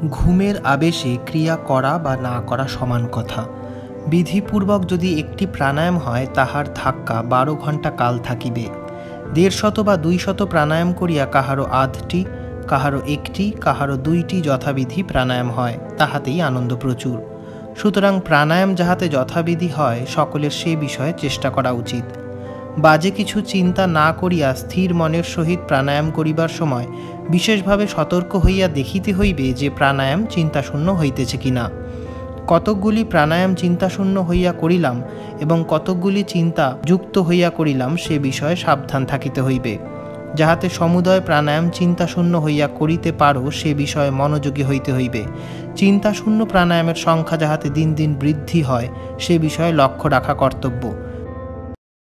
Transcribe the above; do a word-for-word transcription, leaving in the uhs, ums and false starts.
ঘুমের আবেশে ক্রিয়া করা বা না করা সমান কথা। বিধিপূর্বক যদি একটি প্রাণায়াম হয়, তাহার ধাক্কা বারো ঘণ্টা কাল থাকিবে। দেড় শত বা দুই শত প্রাণায়াম করিয়া কাহারও আধটি, কাহারও একটি, কাহারও দুইটি যথাবিধি প্রাণায়াম হয়, তাহাতেই আনন্দ প্রচুর। সুতরাং প্রাণায়াম যাহাতে যথাবিধি হয়, সকলের সে বিষয়ে চেষ্টা করা উচিত। বাজে কিছু চিন্তা না করিয়া স্থির মনের সহিত প্রাণায়াম করিবার সময় বিশেষভাবে সতর্ক হইয়া দেখিতে হইবে যে প্রাণায়াম চিন্তাশূন্য হইতেছে কিনা। কতকগুলি প্রাণায়াম চিন্তাশূন্য হইয়া করিলাম এবং কতকগুলি চিন্তা যুক্ত হইয়া করিলাম, সে বিষয়ে সাবধান থাকিতে হইবে। যাহাতে সমুদয় প্রাণায়াম চিন্তাশূন্য হইয়া করিতে পারো, সে বিষয়ে মনোযোগী হইতে হইবে। চিন্তাশূন্য প্রাণায়ামের সংখ্যা যাহাতে দিন দিন বৃদ্ধি হয়, সে বিষয়ে লক্ষ্য রাখা কর্তব্য।